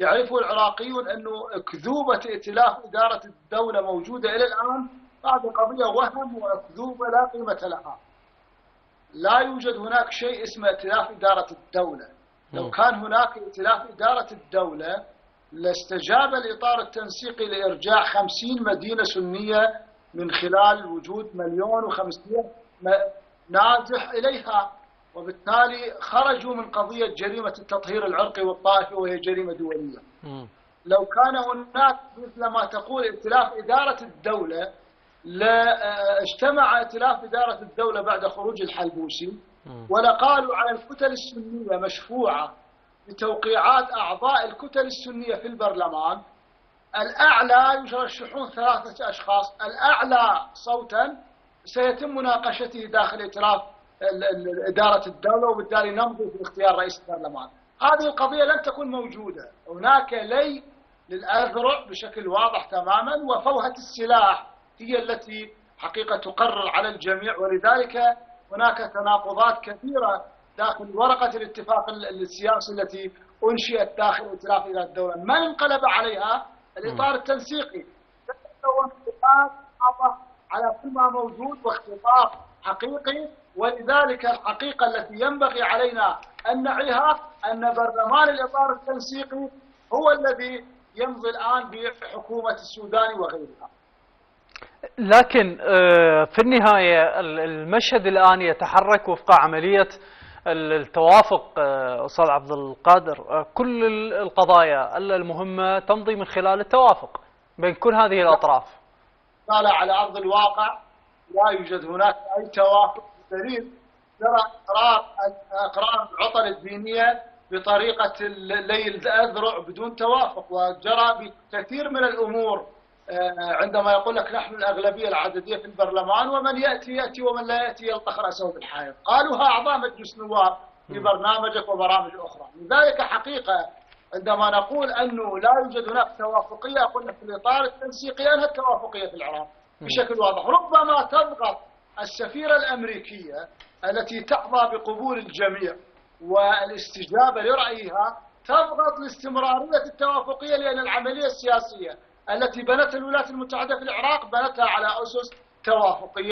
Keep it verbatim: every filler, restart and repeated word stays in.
يعرفه العراقيون أنه أكذوبة ائتلاف إدارة الدولة موجودة إلى الآن، هذه قضية وهم وأكذوبة لا قيمة لها. لا يوجد هناك شيء اسمه ائتلاف إدارة الدولة. لو كان هناك ائتلاف إدارة الدولة لاستجاب الإطار التنسيقي لإرجاع خمسين مدينة سنية من خلال وجود مليون وخمسمائة نازح إليها، وبالتالي خرجوا من قضية جريمة التطهير العرقي والطائفي وهي جريمة دولية. لو كان هناك مثل ما تقول ائتلاف إدارة الدولة لاجتمع ائتلاف إدارة الدولة بعد خروج الحلبوسي ولقالوا على الكتل السنية مشفوعة بتوقيعات أعضاء الكتل السنية في البرلمان. الأعلى يرشحون ثلاثة أشخاص، الأعلى صوتا سيتم مناقشته داخل ائتلاف إدارة الدولة، وبالتالي نمضي في اختيار رئيس البرلمان. هذه القضية لن تكون موجودة. هناك لي للأذرع بشكل واضح تماما، وفوهة السلاح هي التي حقيقة تقرر على الجميع، ولذلك هناك تناقضات كثيرة داخل ورقة الاتفاق السياسي التي أنشئت داخل ائتلاف إدارة الدولة. من انقلب عليها؟ الإطار التنسيقي. على كل ما موجود واختطاف حقيقي، ولذلك الحقيقة التي ينبغي علينا أن نعيها أن برلمان الإطار التنسيقي هو الذي يمضي الآن بحكومة السودان وغيرها. لكن في النهاية المشهد الآن يتحرك وفق عملية التوافق. أستاذ عبد القادر، كل القضايا المهمة تمضي من خلال التوافق بين كل هذه الأطراف. قال على أرض الواقع لا يوجد هناك أي توافق. دليل جرى إقرار إقرار العطل الدينية بطريقة لي الأذرع بدون توافق، وجرى بكثير من الأمور عندما يقول لك نحن الأغلبية العددية في البرلمان ومن يأتي يأتي ومن لا يأتي يلطخ رأسه بالحائط. قالوها أعضاء مجلس نواب في برنامجك وبرامج أخرى. لذلك حقيقة عندما نقول أنه لا يوجد هناك توافقية، أقول لك في الإطار التنسيقي أنهى التوافقية في العراق بشكل واضح. ربما تضغط السفيرة الأمريكية التي تحظى بقبول الجميع والاستجابة لرأيها، تضغط لاستمرارية التوافقية، لأن العملية السياسية التي بنتها الولايات المتحدة في العراق بنتها على أسس توافقية.